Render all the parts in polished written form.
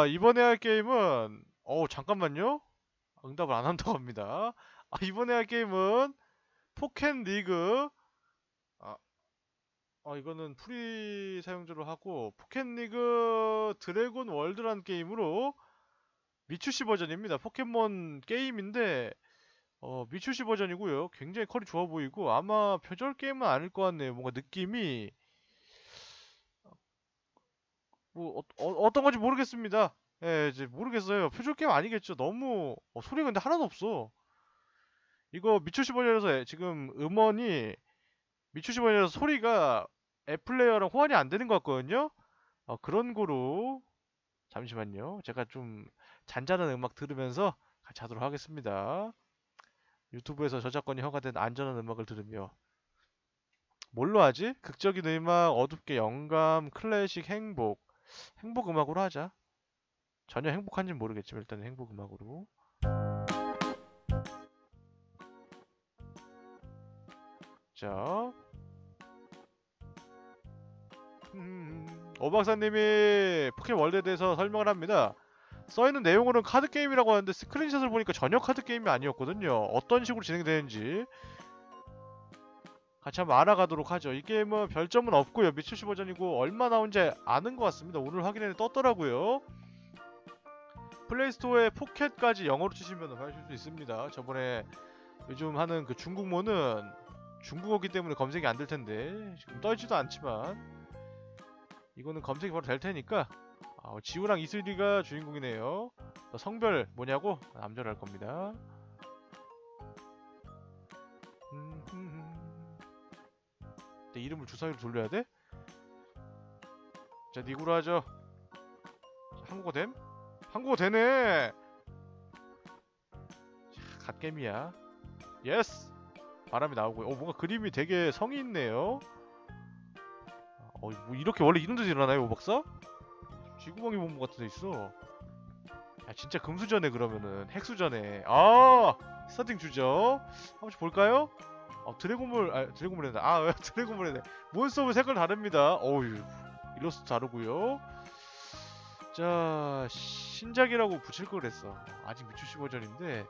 자, 이번에 할 게임은 잠깐만요. 응답을 안 한다고 합니다. 이번에 할 게임은 포켓 리그. 아, 이거는 프리 사용자로 하고 포켓 리그 드래곤 월드라는 게임으로 미추시 버전입니다. 포켓몬 게임인데 미추시 버전이고요. 굉장히 퀄이 좋아 보이고 아마 표절 게임은 아닐 것 같네요. 뭔가 느낌이 뭐 어떤 건지 모르겠습니다. 예, 이제 모르겠어요. 표절 게임 아니겠죠. 너무 소리가 근데 하나도 없어. 이거 미추시 버전에서 지금 음원이 미추시 버전에서 소리가 앱플레이어랑 호환이 안 되는 것 같거든요. 그런 거로 잠시만요. 제가 좀 잔잔한 음악 들으면서 같이 하도록 하겠습니다. 유튜브에서 저작권이 허가된 안전한 음악을 들으며 뭘로 하지? 극적인 음악, 어둡게 영감, 클래식, 행복 음악으로 하자. 전혀 행복한지는 모르겠지만 일단 행복 음악으로. 자, 오박사님이 포켓월드에 대해서 설명을 합니다. 써있는 내용으로는 카드 게임이라고 하는데 스크린샷을 보니까 전혀 카드 게임이 아니었거든요. 어떤 식으로 진행되는지 같이 한번 알아가도록 하죠. 이 게임은 별점은 없고요. 미츠시 버전이고 얼마 나온지 아는 것 같습니다. 오늘 확인해 떴더라고요. 플레이스토어에 포켓까지 영어로 치시면 하실 수 있습니다. 저번에 요즘 하는 그 중국모는 중국어기 때문에 검색이 안 될 텐데 지금 떠있지도 않지만 이거는 검색이 바로 될 테니까. 지우랑 이슬이가 주인공이네요. 성별 뭐냐고? 남자로 할 겁니다. 내 이름을 주사위로 돌려야 돼? 자, 니구로 하죠. 자, 한국어 됨? 한국어 되네! 자, 갓겜이야. 예스! 바람이 나오고요. 뭔가 그림이 되게 성의 있네요. 뭐 이렇게 원래 이런 데서 일어나요, 오박사? 쥐구멍이 본것 같은 데 있어. 야, 진짜 금수저네, 그러면은. 핵수저네. 스타팅 주죠. 한 번씩 볼까요? 드래곤물이네. 드래곤물이네. 몬스터물 색깔 다릅니다. 어휴, 일러스트 다르고요. 자, 신작이라고 붙일 걸 그랬어. 아직 미추시 버전인데.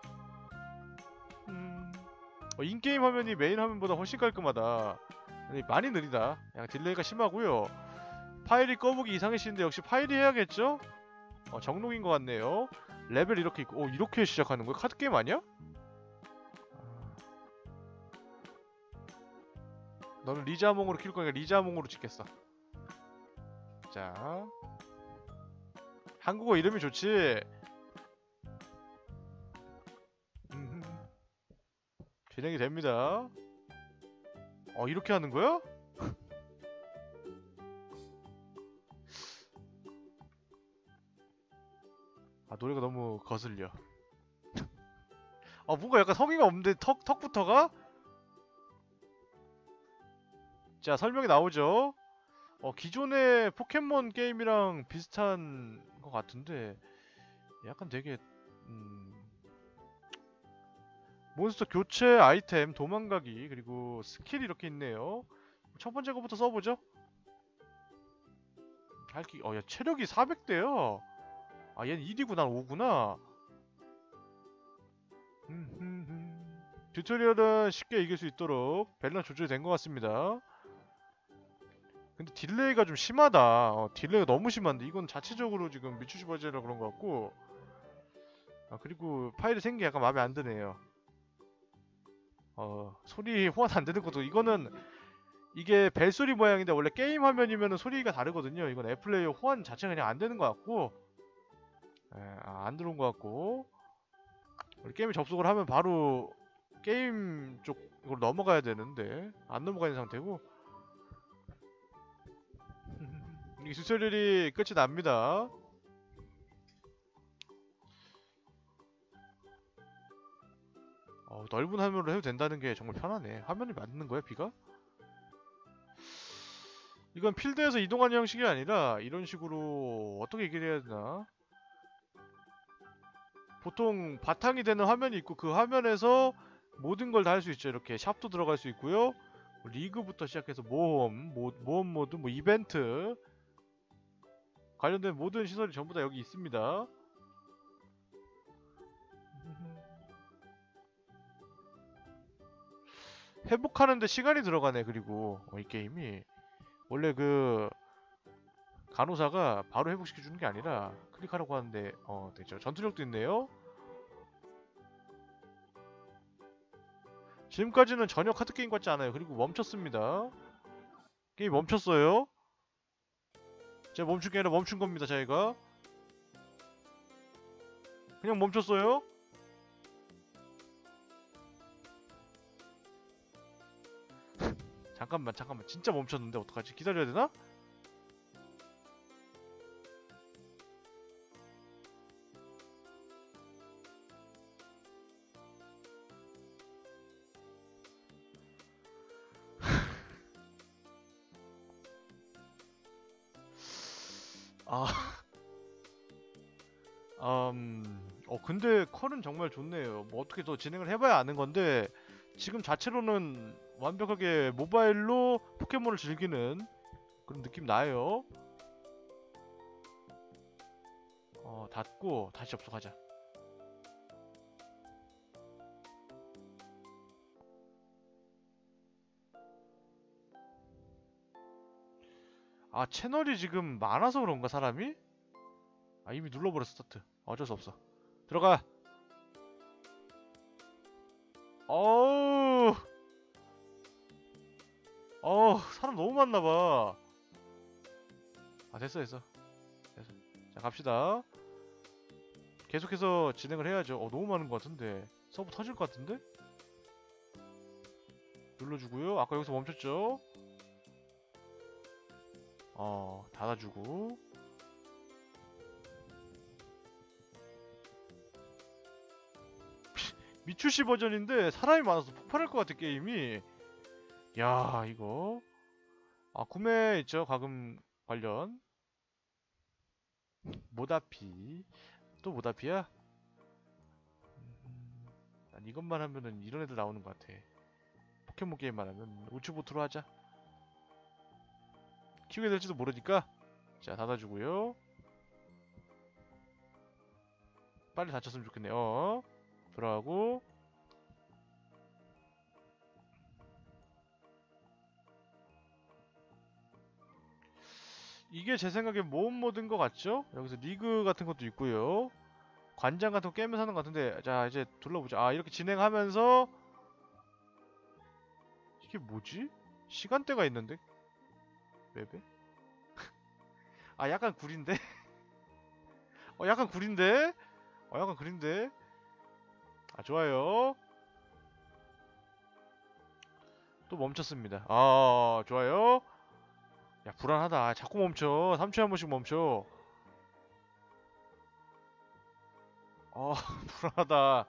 인게임 화면이 메인 화면보다 훨씬 깔끔하다. 많이 느리다. 약간 딜레이가 심하고요. 파일이 꺼보기 이상해지는데 역시 파일이 해야겠죠? 정록인 것 같네요. 레벨 이렇게 있고, 이렇게 시작하는 거야? 카드 게임 아니야? 너는 리자몽으로 키울 거니까 리자몽으로 짓겠어. 자, 한국어 이름이 좋지. 진행이 됩니다. 이렇게 하는 거야? 노래가 너무 거슬려. 뭔가 약간 성의가 없는데 턱부터가? 자, 설명이 나오죠. 기존의 포켓몬 게임이랑 비슷한 것 같은데 약간 되게 몬스터 교체 아이템, 도망가기, 그리고 스킬 이렇게 있네요. 첫 번째 거부터 써보죠. 야, 체력이 400대요. 얘는 1이고 난 5구나. 튜토리얼은 쉽게 이길 수 있도록 밸런스 조절이 된 것 같습니다. 근데 딜레이가 좀 심하다. 딜레이가 너무 심한데 이건 자체적으로 지금 미추시 버전이라 그런 것 같고. 그리고 파일이 생긴 게 약간 마음에 안 드네요. 소리 호환 안 되는 것도 이거는 이게 벨소리 모양인데 원래 게임 화면이면 소리가 다르거든요. 이건 앱플레이어 호환 자체가 그냥 안 되는 것 같고. 안 들어온 것 같고. 우리 게임에 접속을 하면 바로 게임 쪽으로 넘어가야 되는데 안 넘어가 있는 상태고. 이 튜토리얼이 끝이 납니다. 넓은 화면으로 해도 된다는 게 정말 편하네. 화면이 맞는 거야, 비가? 이건 필드에서 이동하는 형식이 아니라 이런 식으로 어떻게 얘기를 해야 되나? 보통 바탕이 되는 화면이 있고 그 화면에서 모든 걸 다 할 수 있죠. 이렇게 샵도 들어갈 수 있고요. 리그부터 시작해서 모험 모드, 이벤트, 관련된 모든 시설이 전부 다 여기 있습니다. 회복하는데 시간이 들어가네. 그리고 이 게임이 원래 그 간호사가 바로 회복시켜주는 게 아니라 클릭하라고 하는데 되죠. 전투력도 있네요. 지금까지는 전혀 카드게임 같지 않아요. 그리고 멈췄습니다. 게임 멈췄어요. 제가 멈춘 게 아니라 멈춘 겁니다. 자기가 그냥 멈췄어요. 잠깐만 진짜 멈췄는데 어떡하지? 기다려야 되나? 아, 근데 컬은 정말 좋네요. 뭐 어떻게 더 진행을 해봐야 아는 건데 지금 자체로는 완벽하게 모바일로 포켓몬을 즐기는 그런 느낌 나요. 닫고 다시 접속하자. 아, 채널이 지금 많아서 그런가, 사람이? 아, 이미 눌러버렸어, 스타트. 어쩔 수 없어. 들어가. 어우, 사람 너무 많나봐. 아, 됐어. 자, 갑시다. 계속해서 진행을 해야죠. 너무 많은 것 같은데. 서버 터질 것 같은데? 눌러주고요. 아까 여기서 멈췄죠? 닫아주고. 미추시 버전인데 사람이 많아서 폭발할 것 같아, 게임이. 야, 이거. 구매 있죠? 과금 관련. 모다피. 또 모다피야? 난 이것만 하면은 이런 애들 나오는 것 같아. 포켓몬 게임만 하면 우츠보트로 하자. 키우게 될지도 모르니까. 자, 닫아주고요. 빨리 닫혔으면 좋겠네요. 들어가고. 이게 제 생각엔 모험 모드인 것 같죠? 여기서 리그 같은 것도 있고요. 관장 같은 거 깨면서 하는 것 같은데, 자, 이제 둘러보자. 이렇게 진행하면서 이게 뭐지? 시간대가 있는데? 맵에? 약간 구린데? 약간 구린데? 약간 구린데? 좋아요. 또 멈췄습니다. 좋아요. 야, 불안하다. 자꾸 멈춰. 3초에 한 번씩 멈춰. 불안하다.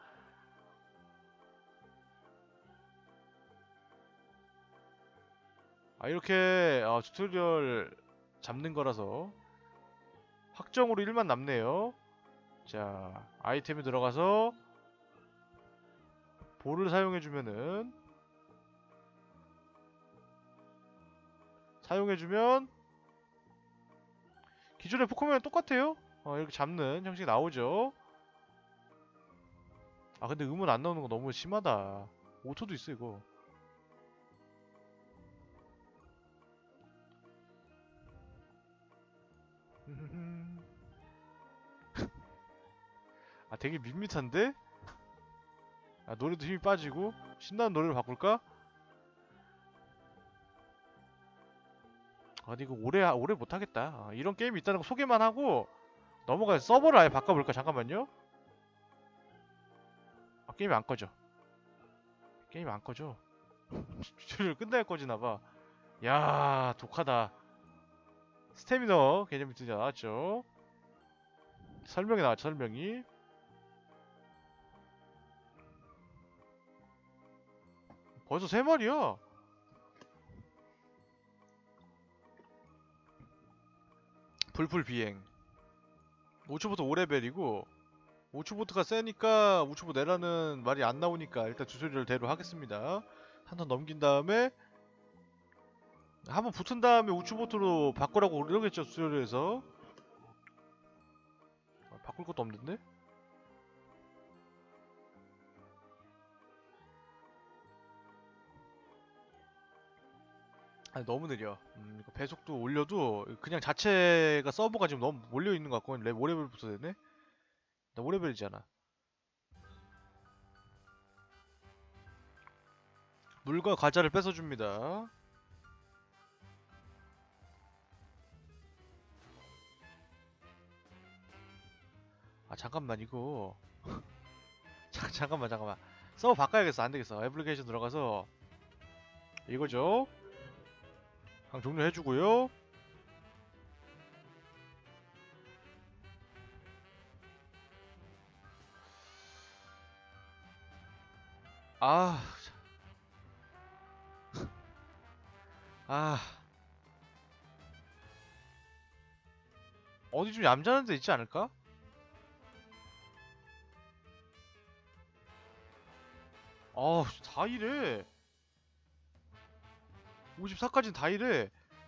이렇게 튜토리얼 잡는 거라서 확정으로 1만 남네요. 자, 아이템에 들어가서 볼을 사용해주면 기존의 포켓몬이랑 똑같아요. 이렇게 잡는 형식이 나오죠. 근데 음원 안 나오는 거 너무 심하다. 오토도 있어 이거. 되게 밋밋한데? 노래도 힘이 빠지고 신나는 노래로 바꿀까? 근데 이거 오래 못하겠다. 이런 게임이 있다는 거 소개만 하고 넘어가서 서버를 아예 바꿔볼까? 잠깐만요. 게임이 안 꺼져. 게임이 안 꺼져. 튜토리얼 끝나야 꺼지나봐. 야, 독하다. 스태미너 개념이 드디어 나왔죠. 설명이 나왔죠, 설명이. 벌써 3마리야. 불풀 비행. 우츠보트 5레벨이고 우츠보트가 세니까 우츠보 내라는 말이 안 나오니까 일단 튜토리얼 대로 하겠습니다. 한 턴 넘긴 다음에 한번 붙은 다음에 우츠보트로 바꾸라고 그러겠죠, 튜토리얼에서. 바꿀 것도 없는데? 아니 너무 느려. 이거 배속도 올려도 그냥 자체가 서버가 지금 너무 몰려있는 것 같고 5레벨부터 되네? 나 5레벨이잖아. 물과 과자를 뺏어줍니다. 아 잠깐만 이거 잠깐만 서버 바꿔야겠어. 안되겠어. 애플리케이션 들어가서 이거죠. 강 종료해주고요. 아, 아, 어디 좀 얌전한 데 있지 않을까? 다 이래. 54까지는 다 이래.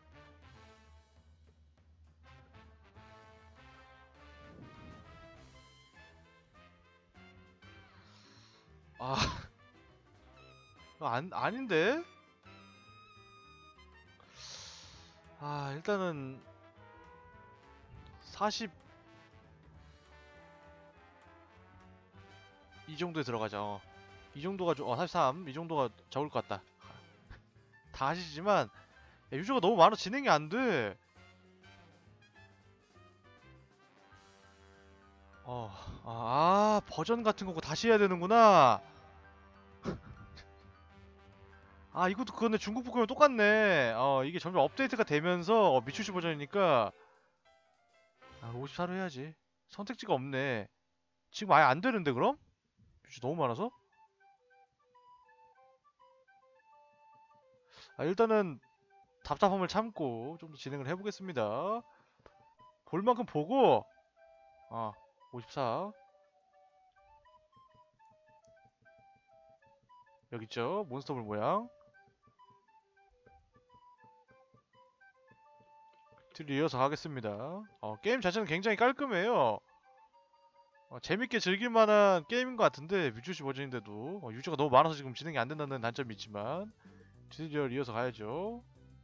아, 아닌데? 아, 일단은 40, 이 정도에 들어가자. 이 정도가 43, 이 정도가 적을 것 같다. 다 하시지만, 야, 유저가 너무 많아 진행이 안 돼. 버전 같은 거고 다시 해야 되는구나. 아, 이것도 그거네. 중국 포켓몬 똑같네. 이게 점점 업데이트가 되면서, 미추시 버전이니까, 54로 해야지. 선택지가 없네. 지금 아예 안 되는데, 그럼? 유저 너무 많아서? 일단은, 답답함을 참고, 좀 더 진행을 해보겠습니다. 볼 만큼 보고, 54. 여기 있죠. 몬스터볼 모양. 뒤로 이어서 가겠습니다. 게임 자체는 굉장히 깔끔해요. 재밌게 즐길 만한 게임인 것 같은데 뮤츠시 버전인데도 유저가 너무 많아서 지금 진행이 안 된다는 단점이 있지만 튜토리얼 이어서 가야죠.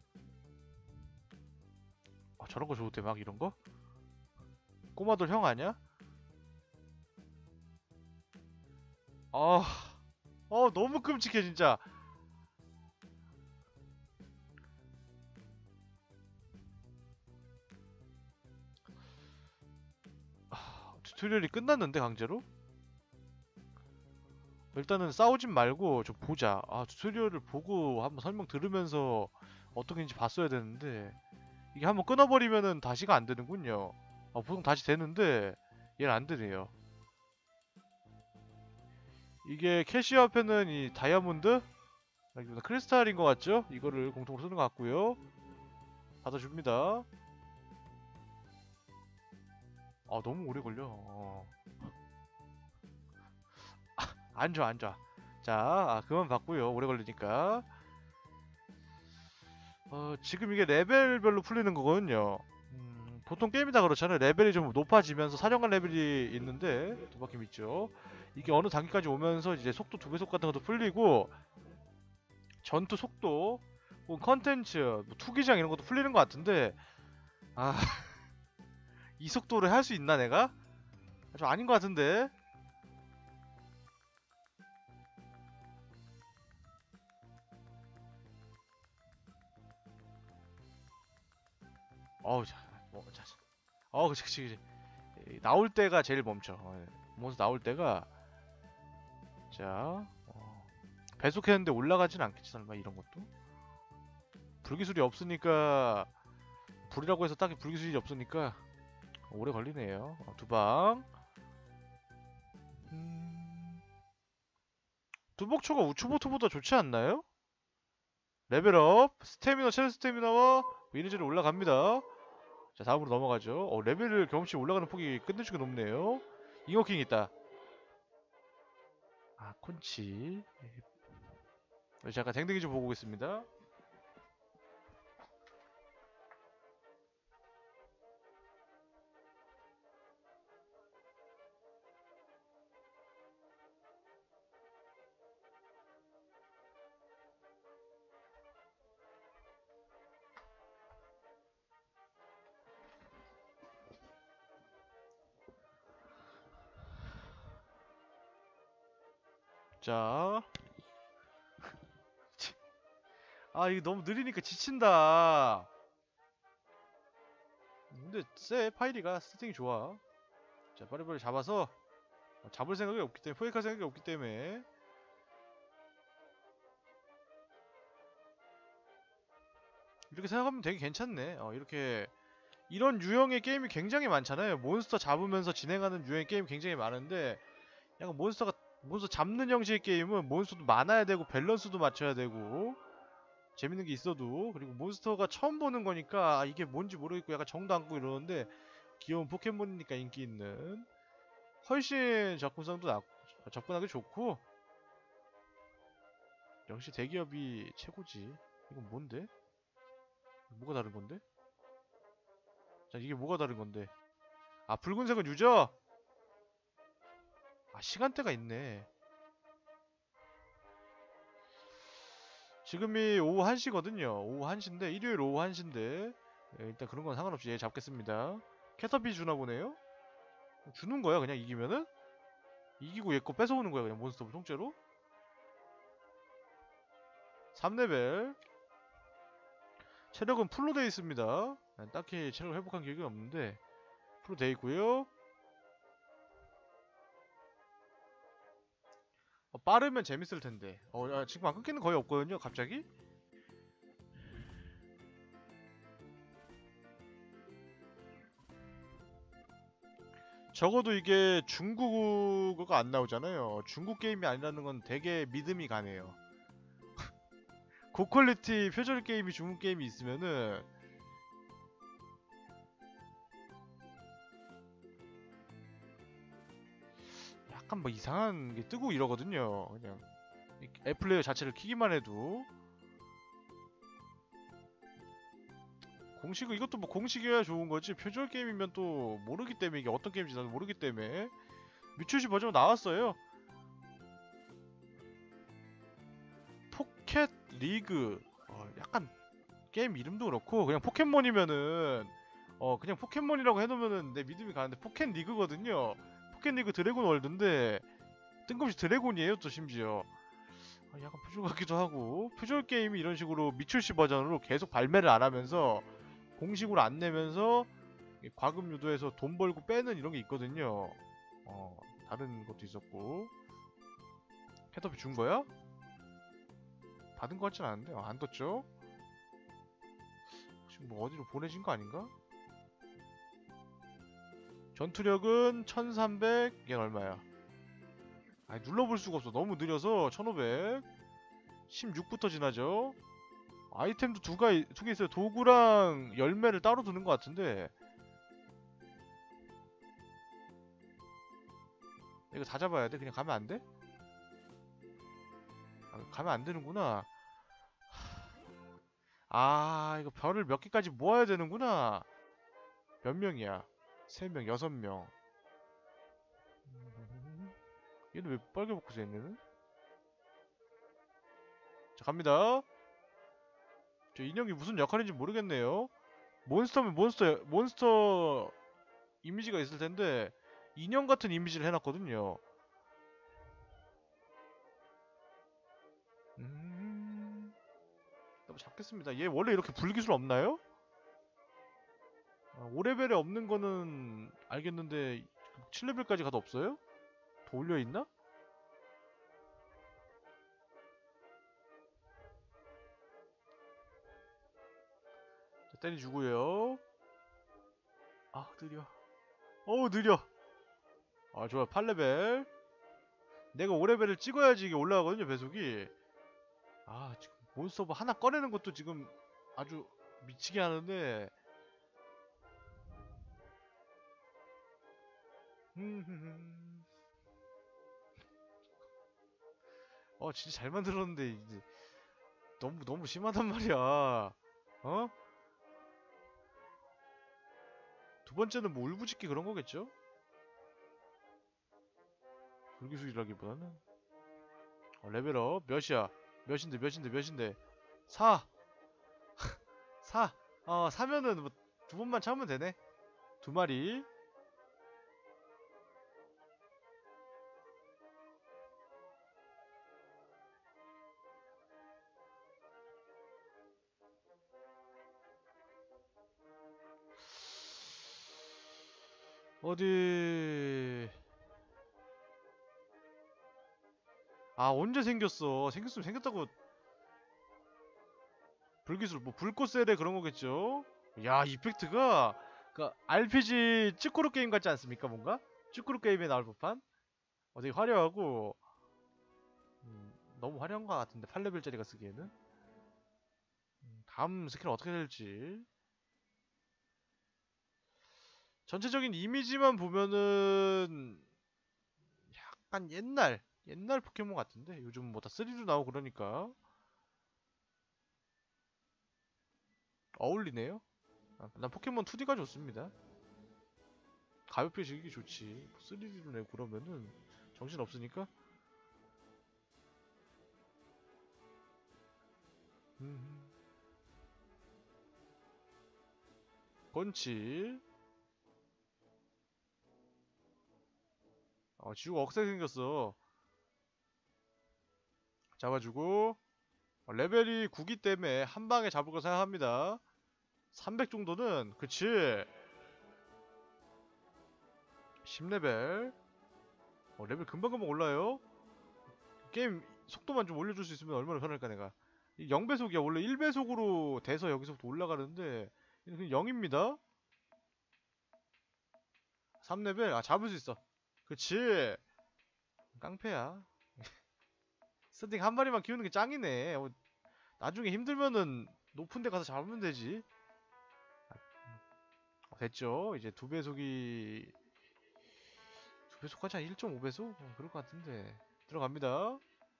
저런 거 좋대 막 이런 거? 꼬마돌 형 아니야? 아, 너무 끔찍해 진짜. 튜토리얼이 끝났는데 강제로? 일단은 싸우진 말고 좀 보자. 튜토리얼을 보고 한번 설명 들으면서 어떻게인지 봤어야 되는데 이게 한번 끊어버리면은 다시가 안 되는군요. 보통 다시 되는데 얘는 안 되네요. 이게 캐시어 앞에는 이 다이아몬드? 크리스탈인 것 같죠? 이거를 공통으로 쓰는 것 같고요. 받아줍니다. 너무 오래 걸려. 안 좋아, 안 좋아. 자, 그만 받고요. 오래 걸리니까. 지금 이게 레벨별로 풀리는 거거든요. 보통 게임이 다 그렇잖아요. 레벨이 좀 높아지면서 사령관 레벨이 있는데 두 바퀴 있죠. 이게 어느 단계까지 오면서 이제 속도 2배속 같은 것도 풀리고 전투 속도 혹은 컨텐츠, 뭐 투기장 이런 것도 풀리는 것 같은데 아, 이 속도를 할 수 있나 내가? 좀 아닌 것 같은데. 자, 자, 그치. 나올 때가 제일 멈춰. 몬스터 나올 때가 자, 배속했는데 올라가진 않겠지 설마 이런 것도? 불기술이 없으니까 불이라고 해서 딱히 불기술이 없으니까 오래 걸리네요. 두 방. 두복초가 우츠보트보다 좋지 않나요? 레벨업, 스태미너, 체력 스태미너와 이리저리 올라갑니다. 자, 다음으로 넘어가죠. 레벨을 경험치 올라가는 폭이 끝내주게 높네요. 잉어킹 있다. 콘치. 잠깐 댕댕이 좀 보고 오겠습니다. 자, 아 이거 너무 느리니까 지친다. 근데 쎄 파이리가 세팅이 좋아. 자 빨리빨리 잡아서 잡을 생각이 없기 때문에 포획할 생각이 없기 때문에 이렇게 생각하면 되게 괜찮네. 이렇게 이런 유형의 게임이 굉장히 많잖아요. 몬스터 잡으면서 진행하는 유형의 게임이 굉장히 많은데 약간 몬스터 잡는 형식의 게임은 몬스터도 많아야 되고 밸런스도 맞춰야 되고 재밌는 게 있어도 그리고 몬스터가 처음 보는 거니까 이게 뭔지 모르겠고 약간 정도 안고 이러는데 귀여운 포켓몬이니까 인기 있는 훨씬 접근성도 낮고 접근하기 좋고 역시 대기업이 최고지. 이건 뭔데? 뭐가 다른 건데? 자 이게 뭐가 다른 건데? 아 붉은색은 유저? 아 시간대가 있네. 지금이 오후 1시거든요. 오후 1시인데 일요일 오후 1시인데 일단 그런 건 상관없이 얘 잡겠습니다. 캐터피 주나 보네요? 주는 거야 그냥 이기면은? 이기고 얘 거 뺏어오는 거야 그냥 몬스터 통째로? 3레벨 체력은 풀로 돼 있습니다. 딱히 체력 회복한 기억이 없는데 풀로 돼 있고요. 빠르면 재밌을 텐데. 지금 안 끊기는 거의 없거든요. 갑자기? 적어도 이게 중국어가 안 나오잖아요. 중국 게임이 아니라는 건 되게 믿음이 가네요. 고퀄리티 표절 게임이 중국 게임이 있으면은 약간 뭐 이상한 게 뜨고 이러거든요. 그냥 앱플레이어 자체를 키기만 해도 공식 이것도 뭐 공식이어야 좋은 거지 표절 게임이면 또 모르기 때문에 이게 어떤 게임인지 나도 모르기 때문에 미추시 버전 나왔어요. 포켓 리그 약간 게임 이름도 그렇고 그냥 포켓몬이면은 그냥 포켓몬이라고 해놓으면은 내 믿음이 가는데 포켓 리그거든요. 포켓 리그 드래곤 월드인데 뜬금없이 드래곤이에요 또 심지어. 약간 표절 같기도 하고 표절 게임이 이런 식으로 미출시 버전으로 계속 발매를 안 하면서 공식으로 안 내면서 과금 유도해서 돈 벌고 빼는 이런 게 있거든요. 다른 것도 있었고 캐터피 준 거야? 받은 거 같진 않은데 안 떴죠? 혹시 뭐 어디로 보내진 거 아닌가? 전투력은 1300 얘는 얼마야? 아니 눌러볼 수가 없어 너무 느려서 1500 16부터 지나죠? 아이템도 두 개 있어요. 도구랑 열매를 따로 두는 것 같은데 이거 다 잡아야 돼? 그냥 가면 안 돼? 가면 안 되는구나. 이거 별을 몇 개까지 모아야 되는구나. 몇 명이야? 3명, 6명. 얘는 왜 빨개 먹고 얘네는? 자, 갑니다. 저 인형이 무슨 역할인지 모르겠네요. 몬스터면 몬스터 이미지가 있을 텐데, 인형 같은 이미지를 해놨거든요. 잡겠습니다. 얘 원래 이렇게 불기술 없나요? 5레벨에 없는 거는 알겠는데 7레벨까지 가도 없어요? 더 올려있나? 자, 때려주고요. 느려. 느려. 좋아. 8레벨. 내가 5레벨을 찍어야지 이게 올라가거든요, 배속이. 지금 몬스터 하나 꺼내는 것도 지금 아주 미치게 하는데. 진짜 잘 만들었는데, 이제 너무 심하단 말이야. 두 번째는 뭐 울부짖기 그런 거겠죠? 불기술이라기보다는. 레벨업. 몇이야? 몇인데? 4! 4! 사면은 뭐 두 번만 참으면 되네. 두 마리. 어디 아 언제 생겼어? 생겼으면 생겼다고. 불기술 뭐 불꽃 세례 그런 거겠죠? 야 이펙트가 그 RPG 찌꾸루 게임 같지 않습니까 뭔가? 찌꾸루 게임에 나올 법한? 되게 화려하고 너무 화려한 것 같은데 8레벨짜리가 쓰기에는. 다음 스킬은 어떻게 될지. 전체적인 이미지만 보면은 약간 옛날 포켓몬 같은데 요즘 뭐 다 3D로 나오고 그러니까 어울리네요. 난 포켓몬 2D가 좋습니다. 가볍게 즐기기 좋지. 3D로 내고 그러면은 정신 없으니까. 음. 건치. 지우가 억세게 생겼어. 잡아주고. 레벨이 9기 때문에 한 방에 잡을 거 생각합니다. 300 정도는 그치. 10레벨. 레벨 금방금방 올라요. 게임 속도만 좀 올려줄 수 있으면 얼마나 편할까 내가. 0배속이야. 원래 1배속으로 돼서 여기서부터 올라가는데 그냥 0입니다. 3레벨. 잡을 수 있어. 그치. 깡패야. 스팅 한 마리만 키우는 게 짱이네. 나중에 힘들면은 높은 데 가서 잡으면 되지. 됐죠. 이제 2배속이 2배속까지 한 1.5배속? 그럴 것 같은데. 들어갑니다.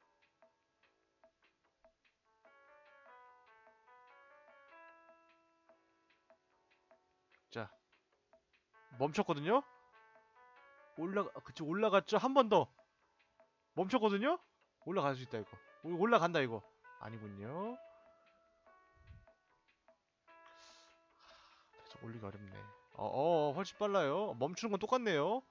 자, 멈췄거든요? 그치, 올라갔죠? 한 번 더. 멈췄거든요? 올라갈 수 있다, 이거. 올라간다, 이거. 아니군요. 살짝 올리기 어렵네. 훨씬 빨라요. 멈추는 건 똑같네요.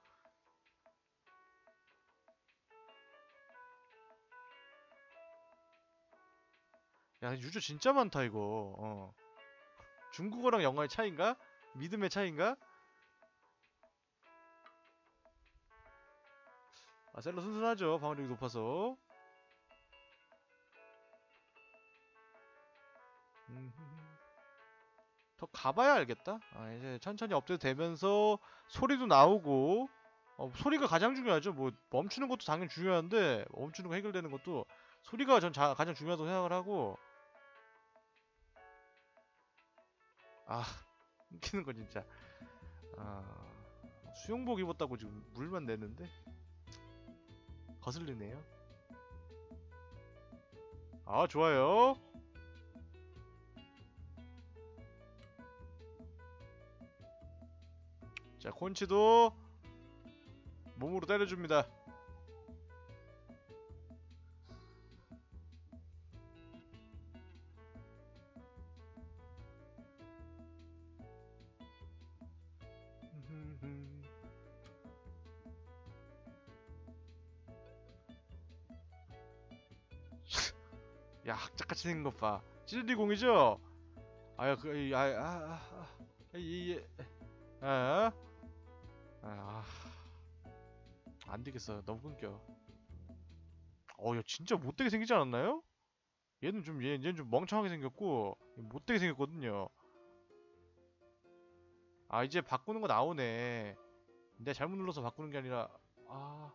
야, 유저 진짜 많다, 이거. 중국어랑 영어의 차이인가? 믿음의 차이인가? 셀러 튼튼하죠. 방어력이 높아서. 음, 더 가봐야 알겠다. 이제 천천히 업데이트 되면서 소리도 나오고, 소리가 가장 중요하죠. 뭐, 멈추는 것도 당연히 중요한데, 멈추는 거 해결되는 것도 소리가 가장 중요하다고 생각을 하고, 아, 웃기는 거 진짜. 아, 수영복 입었다고 지금 물만 내는데, 거슬리네요. 좋아요. 자, 콘치도 몸으로 때려줍니다. 야, 학자같이 생긴 것 봐. 찌르리공이죠? 아야, 이, 아, 아, 안 되겠어. 너무 끊겨. 야, 진짜 못되게 생기지 않았나요? 얘는 좀 멍청하게 생겼고, 못되게 생겼거든요. 이제 바꾸는 거 나오네. 내가 잘못 눌러서 바꾸는 게 아니라, 아,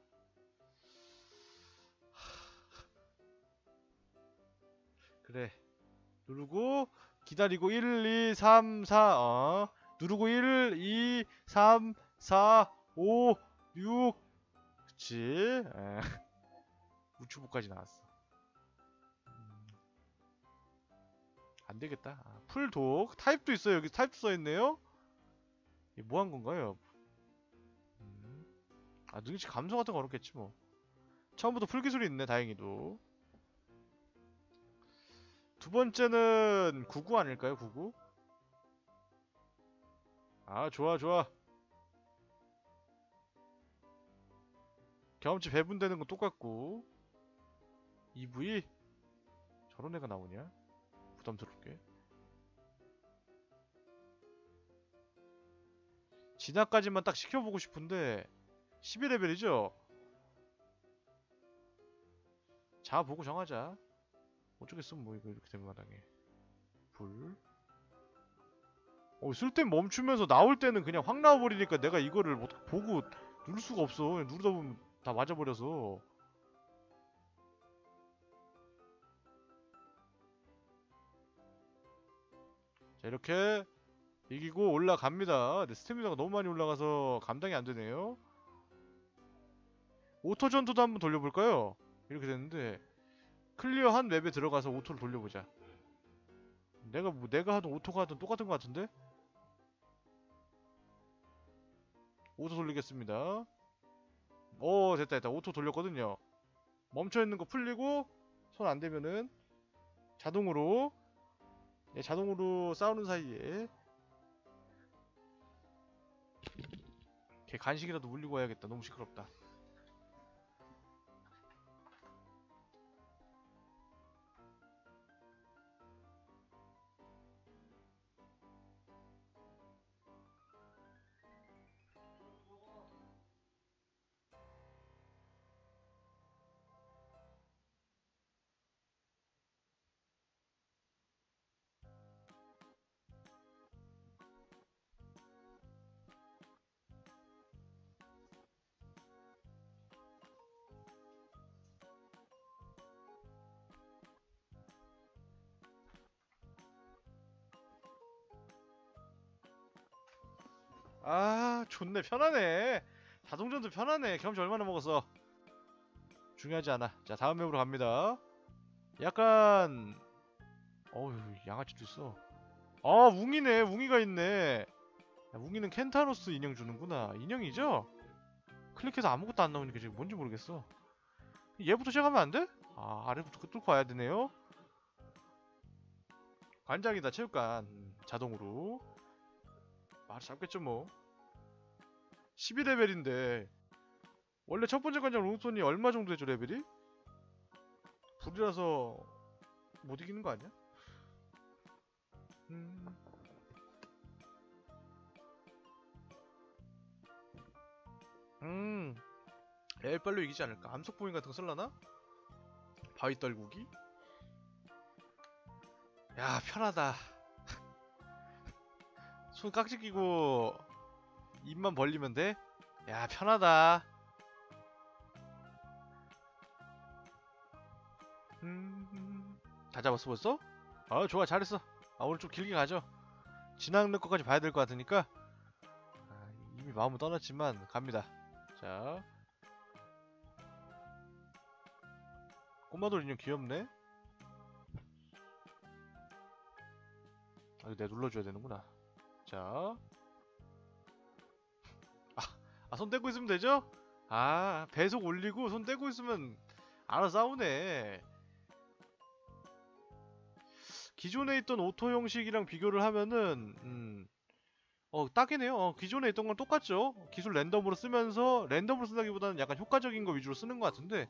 그래. 누르고, 기다리고, 1, 2, 3, 4, 누르고 1, 2, 3, 4, 5, 6, 그치. 우측부까지 나왔어. 안 되겠다. 풀독. 타입도 있어요. 여기 타입도 써있네요? 뭐 한 건가요? 능치 감소 같은 거 어렵겠지 뭐. 처음부터 풀 기술이 있네, 다행히도. 두 번째는 99 아닐까요, 99? 좋아, 좋아. 경험치 배분되는 건 똑같고. EV? 저런 애가 나오냐? 부담스럽게. 진화까지만 딱 시켜보고 싶은데 12레벨이죠? 자 보고 정하자. 어쩌겠어 뭐 이거 이렇게 된 마당에. 불. 쓸 땐 멈추면서 나올 때는 그냥 확 나와버리니까 내가 이거를 뭐 보고 누를 수가 없어. 그냥 누르다 보면 다 맞아버려서. 자 이렇게 이기고 올라갑니다. 네, 스태미나가 너무 많이 올라가서 감당이 안 되네요. 오토 전투도 한번 돌려볼까요? 이렇게 됐는데 클리어한 맵에 들어가서 오토를 돌려보자. 내가 하든 오토가 하든 똑같은 것 같은데? 오토 돌리겠습니다. 됐다. 오토 돌렸거든요. 멈춰있는 거 풀리고 손 안 대면은 자동으로 자동으로 싸우는 사이에 걔 간식이라도 물리고 와야겠다. 너무 시끄럽다. 아 좋네. 편하네. 자동전도 편하네. 경험치 얼마나 먹었어. 중요하지 않아. 자 다음 맵으로 갑니다. 약간 어휴 양아치도 있어. 아 웅이네. 웅이가 있네. 야, 웅이는 켄타로스 인형 주는구나. 인형이죠? 클릭해서 아무것도 안 나오니까 지금 뭔지 모르겠어. 얘부터 시작하면 안 돼? 아 아래부터 뚫고 와야 되네요. 관장이다. 체육관. 자동으로 바로 잡겠죠 뭐. 12레벨인데 원래 첫 번째 관장 롱손이 얼마 정도 되죠 레벨이? 불이라서 못 이기는 거 아니야? 음... 엘빨로 이기지 않을까? 암석봉인 같은 거 쓸라나? 바위 떨구기? 야 편하다. 손 깍지 끼고 입만 벌리면 돼? 야 편하다. 다 잡았어 벌써? 아 좋아 잘했어. 아 오늘 좀 길게 가죠. 진학력 거까지 봐야 될 것 같으니까 이미 마음은 떠났지만 갑니다. 자 꼬마돌 인형 귀엽네. 이거 내가 눌러줘야 되는구나. 자 손 떼고 있으면 되죠? 배속 올리고 손 떼고 있으면 알아서 싸우네. 기존에 있던 오토 형식이랑 비교를 하면은 딱이네요. 기존에 있던 건 똑같죠. 기술 랜덤으로 쓰면서 랜덤으로 쓴다기보다는 약간 효과적인 거 위주로 쓰는 것 같은데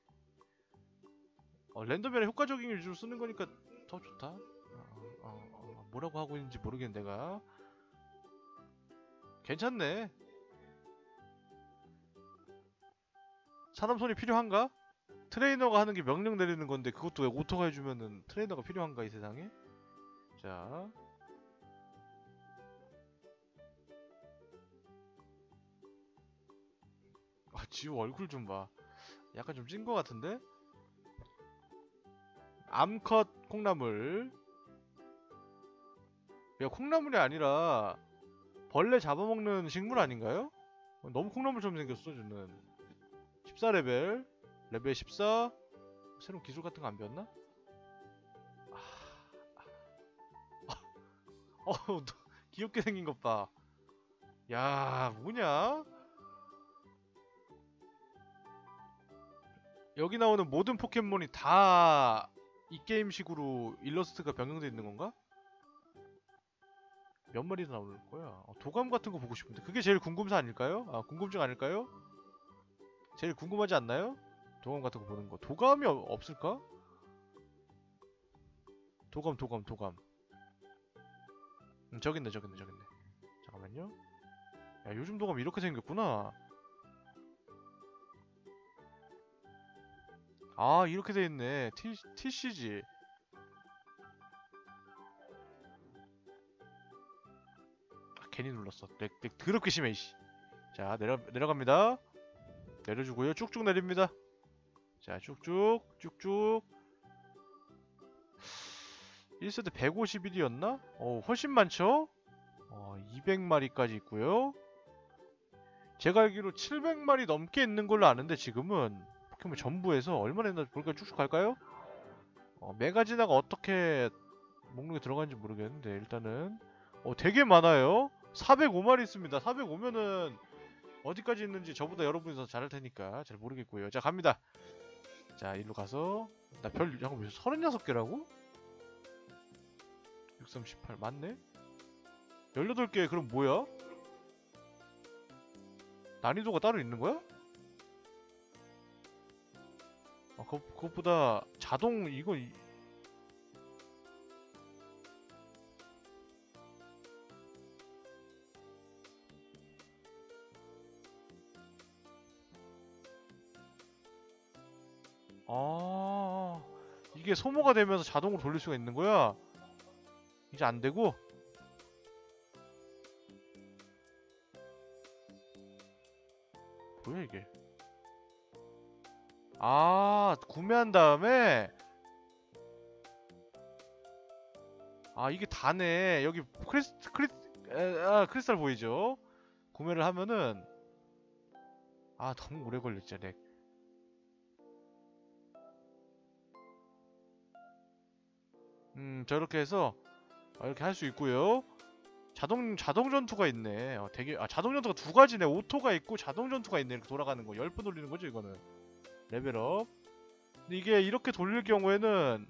랜덤이 아니라 효과적인 거 위주로 쓰는 거니까 더 좋다. 뭐라고 하고 있는지 모르겠네 내가. 괜찮네. 사람 손이 필요한가? 트레이너가 하는 게 명령 내리는 건데 그것도 왜 오토가 해주면은 트레이너가 필요한가 이 세상에? 자 지우 얼굴 좀 봐. 약간 좀 찐 거 같은데? 암컷 콩나물. 야 콩나물이 아니라 벌레 잡아먹는 식물 아닌가요? 너무 콩나물처럼 생겼어 저는. 14레벨 레벨 14. 새로운 기술 같은 거 안 배웠나? 귀엽게 생긴 것 봐. 야 뭐냐? 여기 나오는 모든 포켓몬이 다 이 게임식으로 일러스트가 변경되어 있는 건가? 몇 마리나 나올 거야? 도감 같은 거 보고 싶은데 그게 제일 궁금사 아닐까요? 궁금증 아닐까요? 제일 궁금하지 않나요? 도감 같은 거 보는 거. 도감이 없을까? 도감. 저기 있네. 잠깐만요. 야, 요즘 도감 이렇게 생겼구나. 아, 이렇게 돼 있네. TCG. 아, 괜히 눌렀어. 렉 더럽게 심해, 이씨. 자, 내려갑니다. 내려주고요. 쭉쭉 내립니다. 자, 쭉쭉. 1세트 151이었나? 훨씬 많죠? 200마리까지 있고요. 제가 알기로 700마리 넘게 있는 걸로 아는데 지금은 포켓몬 전부에서 얼마나 있나 볼까요? 쭉쭉 갈까요? 메가지나가 어떻게 목록에 들어가는지 모르겠는데 일단은 되게 많아요. 405마리 있습니다. 405면은 어디까지 있는지 저보다 여러분이 더 잘할 테니까 잘 모르겠고요. 자, 갑니다. 자, 일로 가서 잠깐만, 36개라고? 638 맞네? 18개 그럼 뭐야? 난이도가 따로 있는 거야? 그것보다 자동 이거 아, 이게 소모가 되면서 자동으로 돌릴 수가 있는 거야? 이제 안 되고? 뭐야 이게? 아, 구매한 다음에 이게 다네. 여기 크리스탈 보이죠? 구매를 하면은 너무 오래 걸려 진짜 렉. 저렇게 해서 이렇게 할 수 있고요. 자동 전투가 있네. 자동 전투가 두 가지네. 오토가 있고 자동 전투가 있네. 이렇게 돌아가는 거. 10번 돌리는 거죠, 이거는. 레벨업. 근데 이게 이렇게 돌릴 경우에는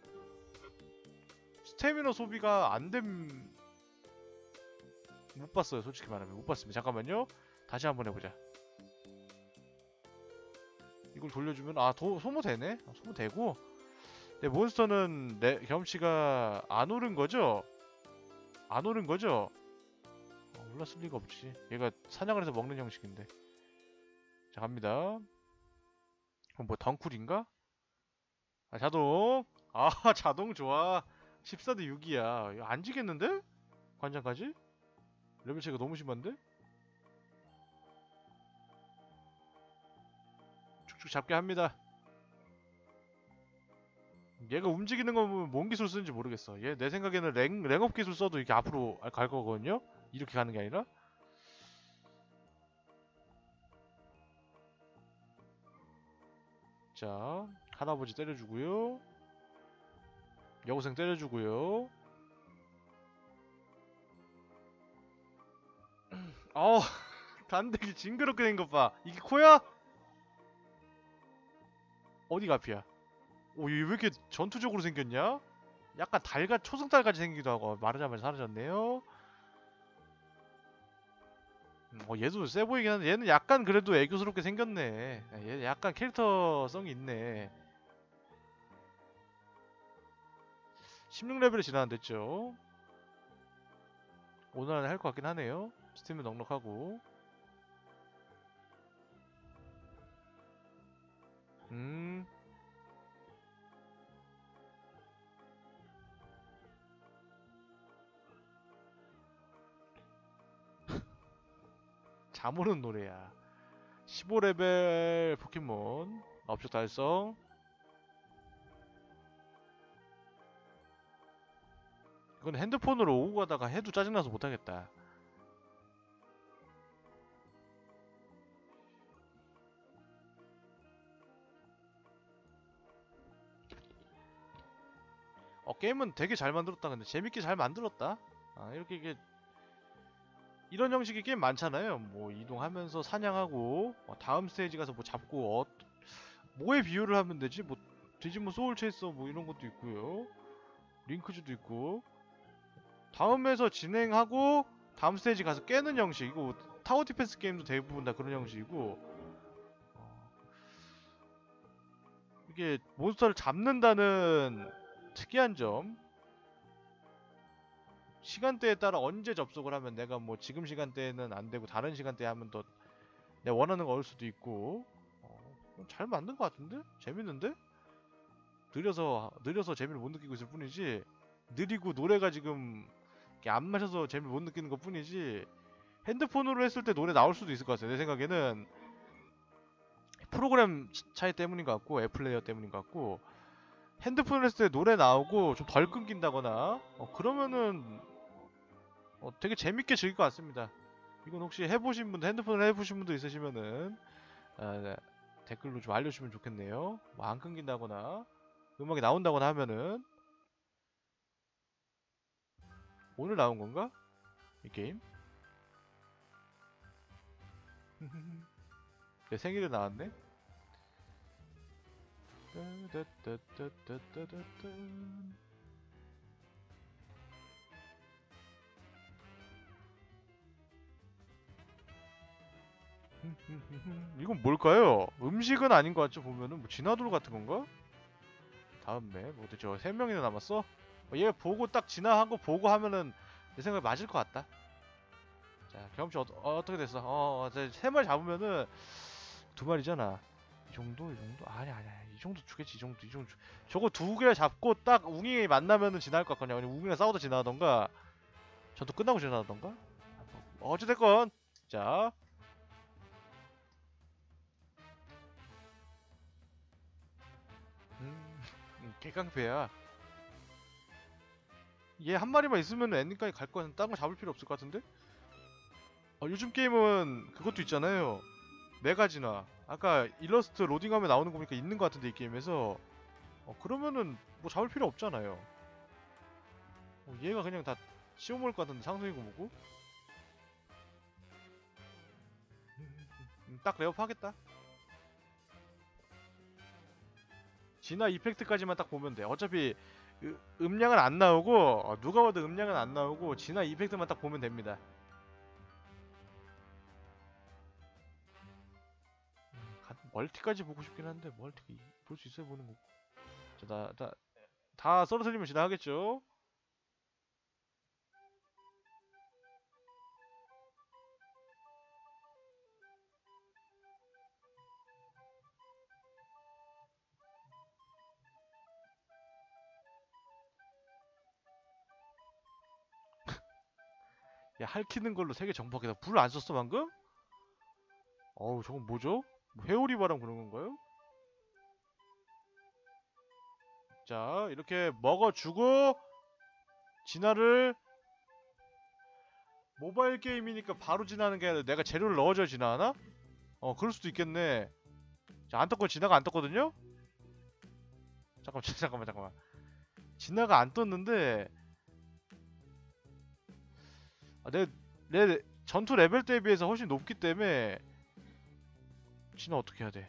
스태미너 소비가 못 봤어요. 솔직히 말하면 못 봤습니다. 잠깐만요. 다시 한번 해보자. 이걸 돌려주면 소모되네. 소모되고. 내 몬스터는 경험치가 안 오른 거죠? 안 오른 거죠? 올랐을 리가 없지. 얘가 사냥을 해서 먹는 형식인데. 자, 갑니다. 그럼 뭐 덩쿨인가? 자동. 자동 좋아. 14대 6이야. 이거 안 지겠는데? 관장까지? 레벨 차이가 너무 심한데? 쭉쭉 잡게 합니다. 얘가 움직이는 거 보면 뭔 기술 쓰는지 모르겠어. 얘 내 생각에는 랭업 기술 써도 이렇게 앞으로 갈 거거든요? 이렇게 가는 게 아니라? 자, 할아버지 때려주고요. 여고생 때려주고요. 단대기 징그럽게 된 것 봐. 이게 코야? 어디가 앞이야? 얘 왜 이렇게 전투적으로 생겼냐? 약간 초승달같이 생기기도 하고 마르자마자 사라졌네요. 얘도 세 보이긴 한데 얘는 약간 그래도 애교스럽게 생겼네. 얘 약간 캐릭터성이 있네. 16레벨에 진화 안 됐죠. 오늘 안에 할 것 같긴 하네요. 스팀은 넉넉하고. 음. 잠 오는 노래야. 15레벨 포켓몬 업적 달성. 이건 핸드폰으로 오고 가다가 해도 짜증나서 못하겠다. 게임은 되게 잘 만들었다. 근데 재밌게 잘 만들었다. 이렇게 이런 형식의 게임 많잖아요. 뭐 이동하면서 사냥하고 다음 스테이지 가서 뭐 잡고 뭐에 비유를 하면 되지? 뭐 디지몬 소울 체이서 뭐 이런 것도 있고요. 링크즈도 있고 다음에서 진행하고 다음 스테이지 가서 깨는 형식이고 타워 디펜스 게임도 대부분 다 그런 형식이고 이게 몬스터를 잡는다는 특이한 점. 시간대에 따라 언제 접속을 하면 내가 뭐 지금 시간대에는 안 되고 다른 시간대에 하면 더 내가 원하는 거 얻을 수도 있고. 잘 만든 것 같은데? 재밌는데? 느려서 재미를 못 느끼고 있을 뿐이지, 느리고 노래가 지금 이렇게 안 마셔서 재미를 못 느끼는 것 뿐이지, 핸드폰으로 했을 때 노래 나올 수도 있을 것 같아요. 내 생각에는 프로그램 차이 때문인 것 같고 앱플레이어 때문인 것 같고, 핸드폰으로 했을 때 노래 나오고 좀 덜 끊긴다거나 그러면은 되게 재밌게 즐길 것 같습니다. 이건 혹시 해보신 분들, 핸드폰을 해보신 분들 있으시면은 네, 댓글로 좀 알려주시면 좋겠네요. 뭐 안 끊긴다거나 음악이 나온다거나 하면은. 오늘 나온 건가? 이 게임? 내 생일에 나왔네? 이건 뭘까요? 음식은 아닌 것 같죠? 보면은 뭐 진화도로 같은 건가? 다음 맵 어디 저 3명이나 남았어? 얘 보고 딱 진화한 거 보고 하면은 내 생각에 맞을 것 같다. 자, 경험치 어떻게 됐어? 세 마리 잡으면은 2마리잖아. 이 정도? 이 정도? 아니 이 정도 주겠지. 이 정도 저거 2개 잡고 딱 웅이 만나면은 지나갈 것 같거든요. 아니면 웅이랑 싸우다 지나가던가 전투 끝나고 지나가던가. 어찌됐건 자, 개깡패야. 얘 한 마리만 있으면 엔딩까지 갈 거는 다른 거 잡을 필요 없을 것 같은데? 요즘 게임은 그것도 있잖아요. 메가 진화. 아까 일러스트 로딩하면 나오는 거 보니까 있는 것 같은데 이 게임에서. 그러면은 뭐 잡을 필요 없잖아요. 얘가 그냥 다 씌워먹을 것 같은데 상승이고 뭐고? 딱 레업 하겠다. 진화 이펙트까지만 딱 보면 돼. 어차피 음량은 안 나오고, 누가 봐도 음량은 안 나오고 진화 이펙트만 딱 보면 됩니다. 멀티까지 보고 싶긴 한데 멀티 볼 수 있어야 보는 거고. 자, 다 썰어뜨리면 지나가겠죠? 야, 핥히는 걸로 세계 정복이다. 불 안 썼어 방금? 어우, 저건 뭐죠? 뭐 회오리 바람 그런 건가요? 자, 이렇게 먹어주고 진화를, 모바일 게임이니까 바로 진화하는 게 아니라 내가 재료를 넣어줘야 진화하나? 그럴 수도 있겠네. 자, 안 떴고 진화가 안 떴거든요? 잠깐만. 진화가 안 떴는데, 내 전투 레벨 대비해서 훨씬 높기 때문에 진화 어떻게 해야 돼?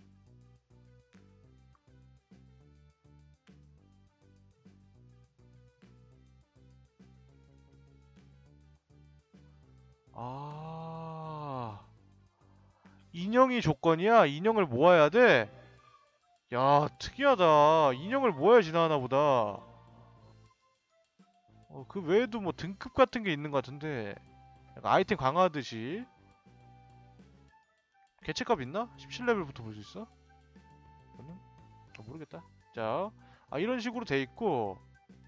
아, 인형이 조건이야? 인형을 모아야 돼? 야, 특이하다. 인형을 모아야 진화하나 보다. 그 외에도 뭐 등급 같은 게 있는 것 같은데, 약간 아이템 강화하듯이. 개체값 있나? 17레벨부터 볼 수 있어? 그러면? 모르겠다. 자, 이런 식으로 돼 있고,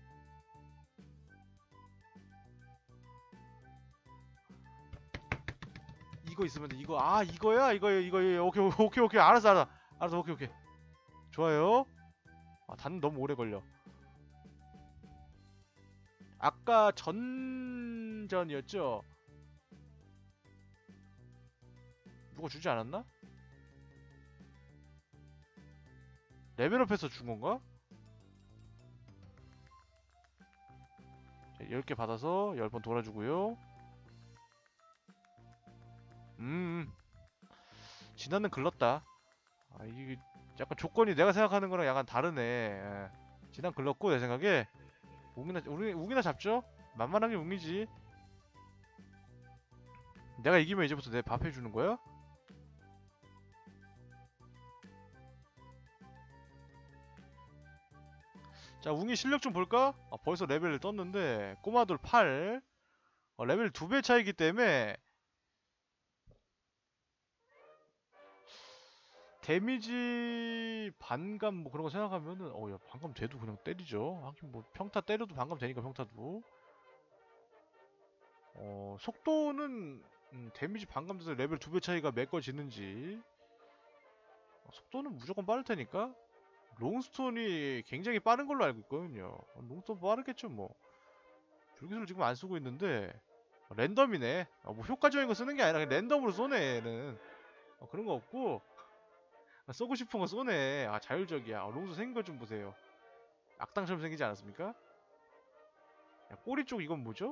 이거 있으면 돼. 이거야? 이거. 오케이. 알았어, 오케이. 좋아요. 단 너무 오래 걸려. 아까 전전이었죠? 누가 주지 않았나? 레벨업해서 준 건가? 자, 10개 받아서 10번 돌아주고요. 진화는 글렀다. 이게 약간 조건이 내가 생각하는 거랑 약간 다르네. 예. 진화는 글렀고, 내 생각에 웅이나 잡죠? 만만한 게 웅이지. 내가 이기면 이제부터 내 밥 해주는 거야? 자, 웅이 실력 좀 볼까? 벌써 레벨을 떴는데 꼬마돌 8. 레벨 2배 차이기 때문에 데미지 반감 뭐 그런 거 생각하면은 야, 반감 돼도 그냥 때리죠. 하긴 뭐 평타 때려도 반감 되니까 평타도. 속도는 데미지 반감 돼서 레벨 2배 차이가 메꿔지는지. 속도는 무조건 빠를 테니까. 롱스톤이 굉장히 빠른 걸로 알고 있거든요. 롱스톤 빠르겠죠 뭐. 불기술을 지금 안 쓰고 있는데 랜덤이네. 뭐 효과적인 거 쓰는 게 아니라 그냥 랜덤으로 쏘네 얘는. 그런 거 없고 쏘고 싶은 거 쏘네. 자율적이야. 롱스 생긴 거 좀 보세요. 악당처럼 생기지 않았습니까? 야, 꼬리 쪽 이건 뭐죠?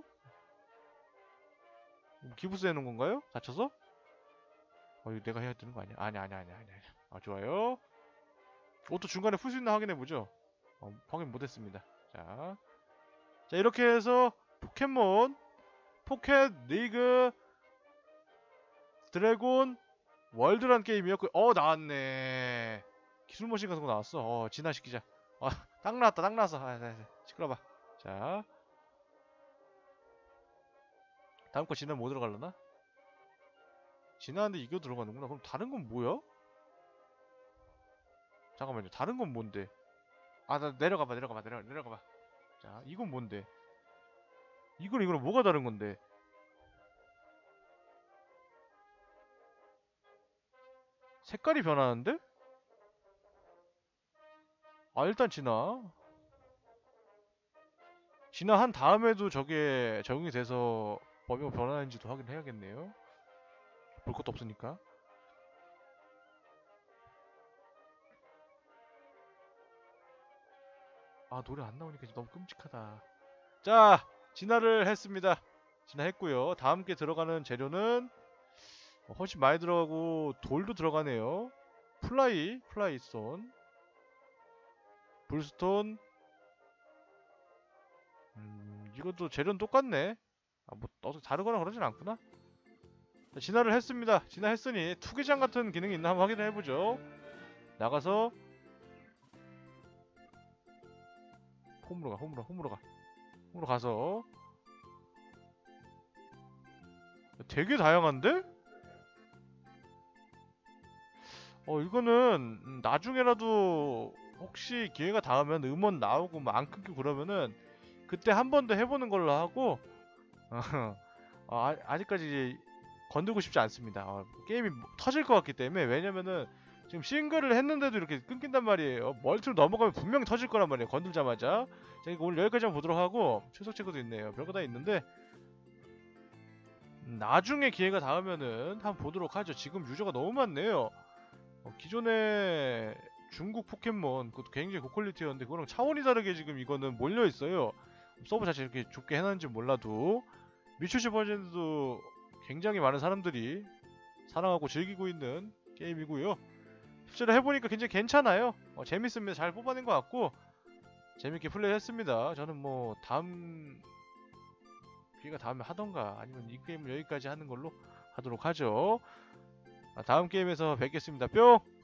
기부스 해놓은 건가요? 다쳐서? 이거 내가 해야 되는 거 아니야? 아니. 좋아요. 옷도 중간에 풀 수 있나 확인해보죠. 확인 못했습니다. 자, 이렇게 해서 포켓몬, 포켓 리그, 드래곤, 월드란 게임이었고, 나왔네. 기술머신 같은 거 나왔어. 진화시키자. 딱 나왔어. 시끄러봐. 자, 다음 거 진화 뭐 들어갈려나? 진화하는데 이거 들어가는구나. 그럼 다른 건 뭐야? 잠깐만요. 다른 건 뭔데? 나 내려가봐. 자, 이건 뭔데? 이거랑 뭐가 다른 건데? 색깔이 변하는데? 일단 진화한 다음에도 저게 적용이 돼서 범위가 변하는지도 확인해야겠네요. 볼 것도 없으니까. 노래 안 나오니까 너무 끔찍하다. 자, 진화를 했습니다. 진화했고요. 다음 게 들어가는 재료는 훨씬 많이 들어가고 돌도 들어가네요. 플라이스톤, 불스톤. 이것도 재료는 똑같네. 뭐 다르거나 그러진 않구나. 자, 진화를 했습니다. 진화했으니 투기장 같은 기능이 있나 한번 확인을 해보죠. 나가서 홈으로 가서 되게 다양한데? 이거는 나중에라도 혹시 기회가 닿으면 음원 나오고 뭐 안 끊기고 그러면은 그때 한 번 더 해보는 걸로 하고 아직까지 건들고 싶지 않습니다. 게임이 터질 것 같기 때문에. 왜냐면은 지금 싱글을 했는데도 이렇게 끊긴단 말이에요. 멀티로 넘어가면 분명히 터질 거란 말이에요. 건들자마자. 자, 이거 오늘 여기까지 한번 보도록 하고 출석 체크도 있네요. 별거 다 있는데 나중에 기회가 닿으면은 한번 보도록 하죠. 지금 유저가 너무 많네요. 기존의 중국 포켓몬 그것도 굉장히 고퀄리티였는데 그거랑 차원이 다르게 지금 이거는 몰려있어요. 서버 자체 이렇게 좁게 해놨는지 몰라도 미추시 버전도 굉장히 많은 사람들이 사랑하고 즐기고 있는 게임이고요. 실제로 해보니까 굉장히 괜찮아요. 재밌습니다. 잘 뽑아낸 것 같고 재밌게 플레이했습니다. 저는 뭐 다음 기회가 닿으면 하던가 아니면 이 게임을 여기까지 하는 걸로 하도록 하죠. 다음 게임에서 뵙겠습니다. 뿅!